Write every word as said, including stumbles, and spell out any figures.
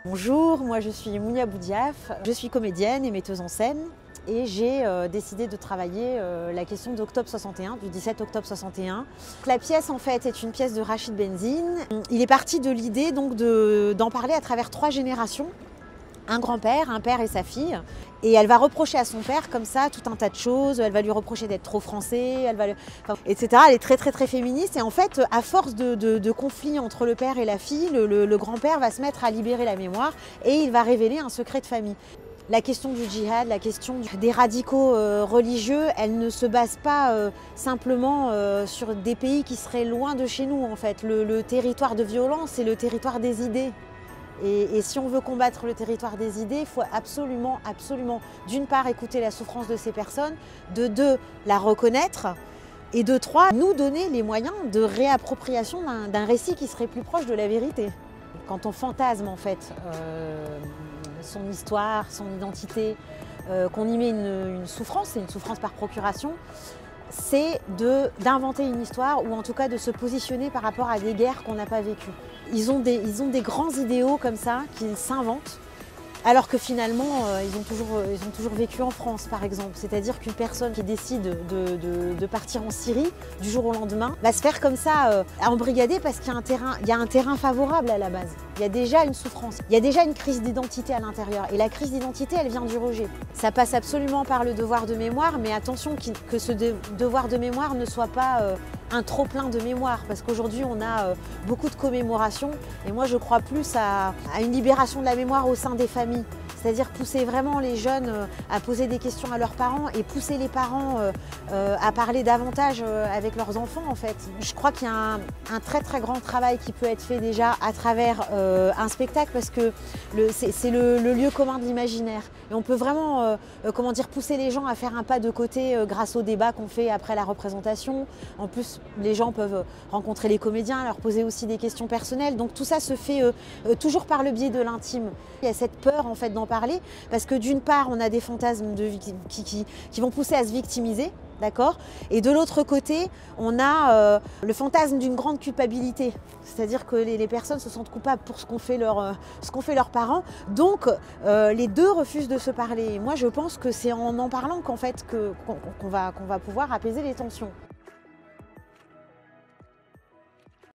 Bonjour, moi je suis Mounia Boudiaf, je suis comédienne et metteuse en scène et j'ai euh, décidé de travailler euh, la question d'octobre soixante et un, du dix-sept octobre soixante et un. La pièce en fait est une pièce de Rachid Benzine. Il est parti de l'idée donc d'en parler à travers trois générations. Un grand-père, un père et sa fille. Et elle va reprocher à son père comme ça tout un tas de choses. Elle va lui reprocher d'être trop français, elle va le... enfin, et cetera. Elle est très très très féministe. Et en fait, à force de, de, de conflits entre le père et la fille, le, le, le grand-père va se mettre à libérer la mémoire et il va révéler un secret de famille. La question du djihad, la question des radicaux euh, religieux, elle ne se base pas euh, simplement euh, sur des pays qui seraient loin de chez nous en fait. Le, le territoire de violence, c'est le territoire des idées. Et, et si on veut combattre le territoire des idées, il faut absolument, absolument, d'une part, écouter la souffrance de ces personnes, de deux, la reconnaître, et de trois, nous donner les moyens de réappropriation d'un récit qui serait plus proche de la vérité. Quand on fantasme, en fait, euh, son histoire, son identité, euh, qu'on y met une, une souffrance, c'est une souffrance par procuration, c'est d'inventer une histoire ou en tout cas de se positionner par rapport à des guerres qu'on n'a pas vécues. Ils ont des, ils ont des grands idéaux comme ça qu'ils s'inventent alors que finalement euh, ils, ont toujours, euh, ils ont toujours vécu en France par exemple. C'est-à-dire qu'une personne qui décide de, de, de partir en Syrie du jour au lendemain va se faire comme ça euh, embrigader parce qu'il y a un terrain, il y a un terrain favorable à la base. Il y a déjà une souffrance, il y a déjà une crise d'identité à l'intérieur et la crise d'identité elle vient du rejet. Ça passe absolument par le devoir de mémoire, mais attention que ce devoir de mémoire ne soit pas euh, un trop plein de mémoire parce qu'aujourd'hui on a euh, beaucoup de commémorations et moi je crois plus à, à une libération de la mémoire au sein des familles. C'est-à-dire pousser vraiment les jeunes à poser des questions à leurs parents et pousser les parents à parler davantage avec leurs enfants en fait. Je crois qu'il y a un, un très très grand travail qui peut être fait déjà à travers euh, un spectacle parce que c'est le, le lieu commun de l'imaginaire. Et on peut vraiment euh, comment dire, pousser les gens à faire un pas de côté euh, grâce au débat qu'on fait après la représentation. En plus, les gens peuvent rencontrer les comédiens, leur poser aussi des questions personnelles. Donc tout ça se fait euh, euh, toujours par le biais de l'intime. Il y a cette peur en fait d'en parler parce que d'une part on a des fantasmes de, qui, qui, qui vont pousser à se victimiser, d'accord, et de l'autre côté on a euh, le fantasme d'une grande culpabilité, c'est-à-dire que les, les personnes se sentent coupables pour ce qu'ont fait, leur, euh, ce qu'ont fait leurs parents, donc euh, les deux refusent de se parler. Et moi je pense que c'est en en parlant qu'en fait que, qu'on, qu'on va, qu'on va pouvoir apaiser les tensions.